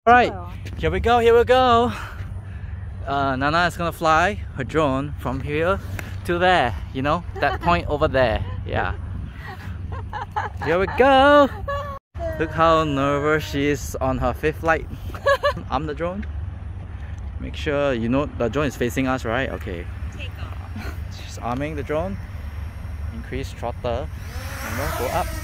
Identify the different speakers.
Speaker 1: Alright, here we go, here we go. Nana is gonna fly her drone from here to there, you know, that point over there. Yeah. Here we go. Look how nervous she is on her 5th flight. I'm the drone. Make sure you know the drone is facing us, right? Okay. She's arming the drone. Increase throttle. And we'll go up.